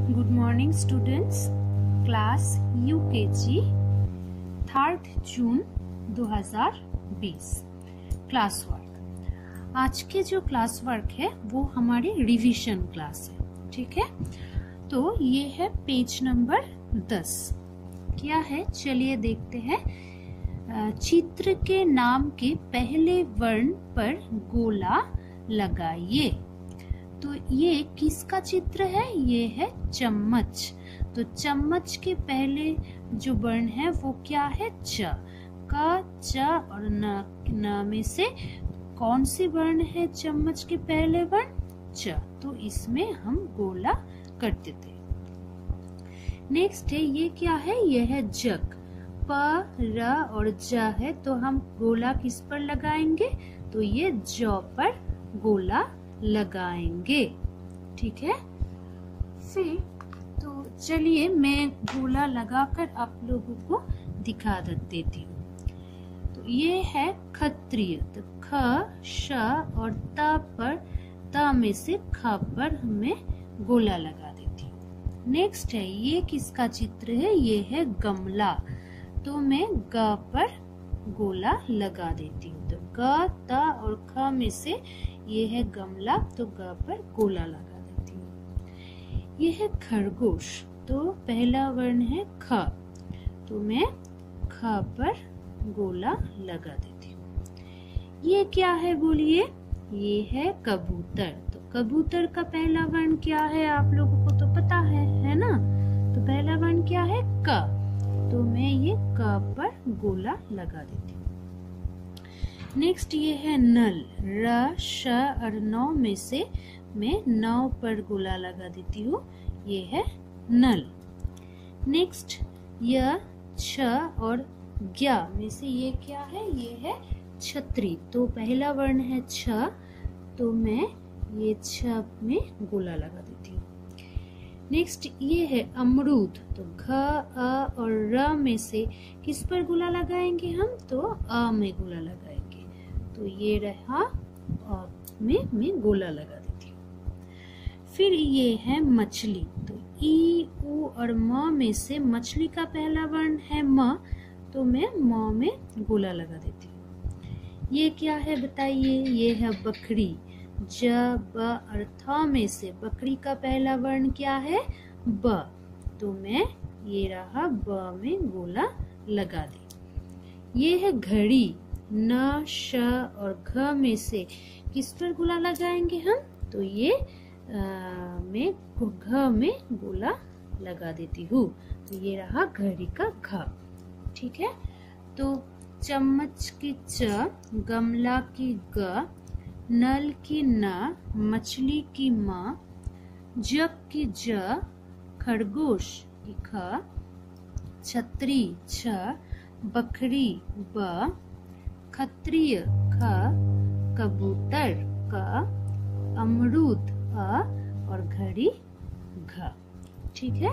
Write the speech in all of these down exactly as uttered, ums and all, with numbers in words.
Good morning students, class UKG third June दो हज़ार बीस क्लास वर्क। आज के जो क्लास वर्क है वो हमारी रिवीजन क्लास है, ठीक है। तो ये है पेज नंबर दस। क्या है चलिए देखते हैं। चित्र के नाम के पहले वर्ण पर गोला लगाइए। तो ये किसका चित्र है? ये है चम्मच। तो चम्मच के पहले जो वर्ण है वो क्या है? च। का, च और न, न में से कौन सी वर्ण है चम्मच के पहले वर्ण? च। तो इसमें हम गोला करते थे। नेक्स्ट है ये क्या है? ये है जग। प, र और ज है, तो हम गोला किस पर लगाएंगे? तो ये ज पर गोला लगाएंगे, ठीक है। फिर तो चलिए मैं गोला लगाकर आप लोगों को दिखा देती हूँ। तो ये है क्षत्रिय। तो ख, श और त पर, त में से ख पर हमें गोला लगा देती हूँ। नेक्स्ट है ये किसका चित्र है? ये है गमला। तो मैं ग पर गोला लगा देती हूँ। तो ग, त और ख में से ये है गमला, तो ग पर गोला लगा देती हूँ। ये है खरगोश। तो पहला वर्ण है ख, तो मैं ख पर गोला लगा देती हूँ। ये क्या है बोलिए? ये है कबूतर। तो कबूतर का पहला वर्ण क्या है? आप लोगों को तो पता है, है ना। तो पहला वर्ण क्या है? क। तो मैं ये क पर गोला लगा देती हूँ। नेक्स्ट ये है नल। र, श और नौ में से मैं नौ पर गोला लगा देती हूँ। ये है नल। नेक्स्ट य, छ और ज्ञ में से ये क्या है? ये है छतरी। तो पहला वर्ण है छ, तो मैं ये छ में गोला लगा देती हूँ। नेक्स्ट ये है अमरूद। तो घ, अ और र में से किस पर गोला लगाएंगे हम? तो अ में गोला लगाएंगे। तो ये रहा, अ में मैं गोला लगा देती हूँ। फिर ये है मछली। तो ई, उ और म में से मछली का पहला वर्ण है म, तो मैं म में गोला लगा देती हूँ। ये क्या है बताइए? ये है बकरी। ज, ब और थ में से बकरी का पहला वर्ण क्या है? ब। तो मैं ये रहा, ब में गोला लगा दी। ये है घड़ी। न, श और घ में से किस पर गोला लगाएंगे हम? तो ये आ, मैं घ में गोला लगा देती हूँ। तो ये रहा घड़ी का घ, ठीक है। तो चम्मच की च, गमला की ग, नल की न, मछली की म, जग की ज, खरगोश की ख, छतरी छ, बकरी ब, क्षत्रिय ख, कबूतर क, अमरूद अ और घड़ी घ, ठीक है।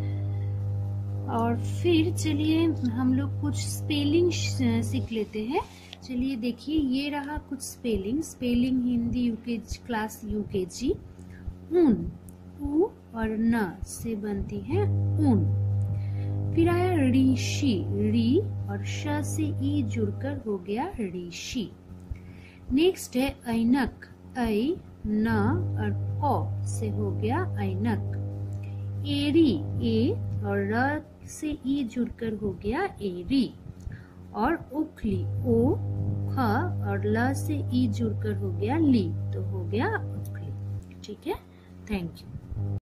और फिर चलिए हम लोग कुछ स्पेलिंग सीख लेते हैं। चलिए देखिए, ये रहा कुछ spelling. Spelling Hindi UKG class UKG. ऊन, उ और न से बनती है ऊन। फिर आया ऋषि। री और श से ई जुड़कर हो गया ऋषि। नेक्स्ट है ऐनक। ऐ, न और क से हो गया ऐनक। एरी। ए और र से ई जुड़कर हो गया एरी। और उखली। ओ, ख और ल से ई जुड़कर हो गया ली, तो हो गया उखली, ठीक है। Thank you.